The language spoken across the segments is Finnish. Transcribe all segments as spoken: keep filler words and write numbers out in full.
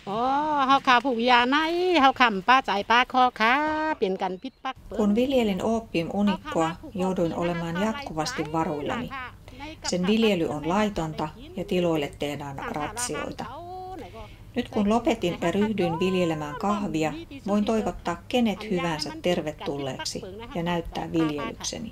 Kun viljelin oopium-unikkoa, jouduin olemaan jatkuvasti varuillani. Sen viljely on laitonta ja tiloille tehdään ratsioita. Nyt kun lopetin ja ryhdyin viljelemään kahvia, voin toivottaa kenet hyvänsä tervetulleeksi ja näyttää viljelykseni.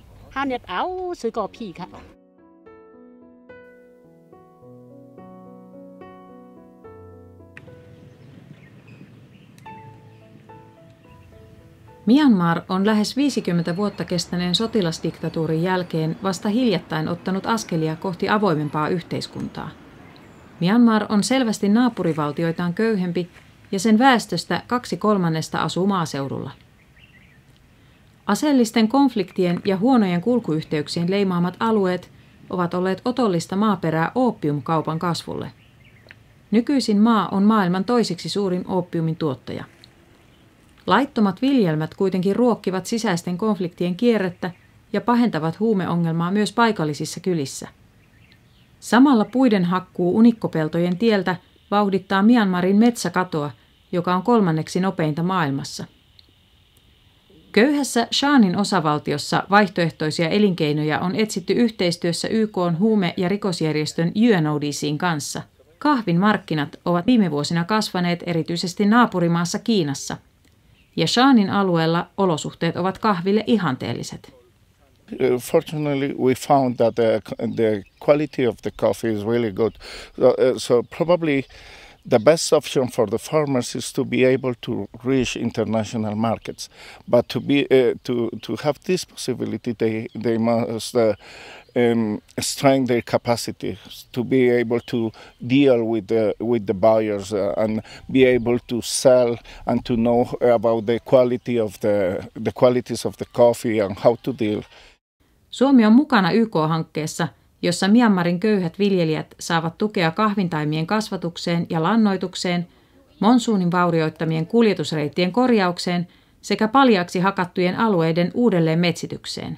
Myanmar on lähes viisikymmentä vuotta kestäneen sotilasdiktatuurin jälkeen vasta hiljattain ottanut askelia kohti avoimempaa yhteiskuntaa. Myanmar on selvästi naapurivaltioitaan köyhempi ja sen väestöstä kaksi kolmannesta asuu maaseudulla. Aseellisten konfliktien ja huonojen kulkuyhteyksien leimaamat alueet ovat olleet otollista maaperää oopiumkaupan kasvulle. Nykyisin maa on maailman toiseksi suurin oopiumin tuottaja. Laittomat viljelmät kuitenkin ruokkivat sisäisten konfliktien kierrettä ja pahentavat huumeongelmaa myös paikallisissa kylissä. Samalla puiden hakkuu unikkopeltojen tieltä vauhdittaa Myanmarin metsäkatoa, joka on kolmanneksi nopeinta maailmassa. Köyhässä Shanin osavaltiossa vaihtoehtoisia elinkeinoja on etsitty yhteistyössä Y K:n huume- ja rikosjärjestön U N O D C:n kanssa. Kahvin markkinat ovat viime vuosina kasvaneet erityisesti naapurimaassa Kiinassa. Ja Shanin alueella olosuhteet ovat kahville ihanteelliset. Fortunately, we found that the, the quality of the coffee is really good. So, uh, so probably the best option for the farmers is to be able to reach international markets. But to be uh, to to have this possibility, they they must uh, um, strengthen their capacity to be able to deal with the with the buyers uh, and be able to sell and to know about the quality of the the qualities of the coffee and how to deal. Suomi on mukana Y K-hankkeessa, jossa Myanmarin köyhät viljelijät saavat tukea kahvintaimien kasvatukseen ja lannoitukseen, monsuunin vaurioittamien kuljetusreittien korjaukseen sekä paljaaksi hakattujen alueiden uudelleen metsitykseen.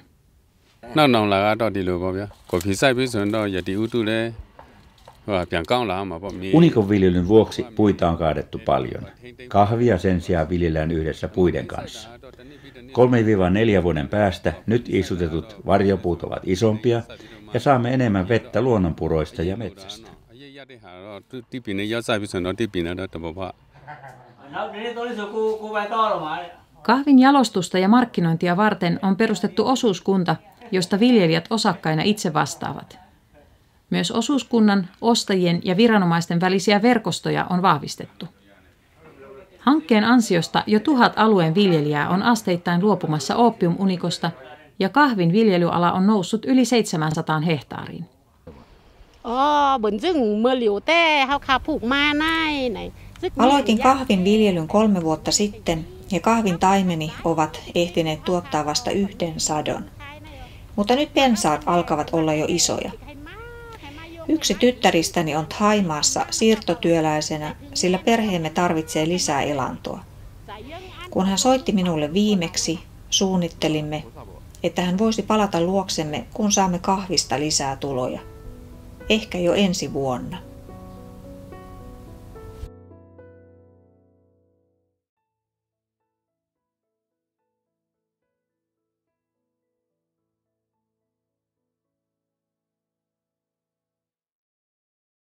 Unikon viljelyn vuoksi puita on kaadettu paljon. Kahvia sen sijaan viljellään yhdessä puiden kanssa. kolme neljä vuoden päästä nyt istutetut varjopuut ovat isompia ja saamme enemmän vettä luonnonpuroista ja metsästä. Kahvin jalostusta ja markkinointia varten on perustettu osuuskunta, josta viljelijät osakkaina itse vastaavat. Myös osuuskunnan, ostajien ja viranomaisten välisiä verkostoja on vahvistettu. Hankkeen ansiosta jo tuhat alueen viljelijää on asteittain luopumassa oopiumunikosta ja kahvin viljelyala on noussut yli seitsemänsataan hehtaariin. Aloitin kahvin viljelyn kolme vuotta sitten ja kahvin taimeni ovat ehtineet tuottaa vasta yhden sadon. Mutta nyt pensaat alkavat olla jo isoja. Yksi tyttäristäni on Thaimaassa siirtotyöläisenä, sillä perheemme tarvitsee lisää elantoa. Kun hän soitti minulle viimeksi, suunnittelimme, että hän voisi palata luoksemme, kun saamme kahvista lisää tuloja. Ehkä jo ensi vuonna.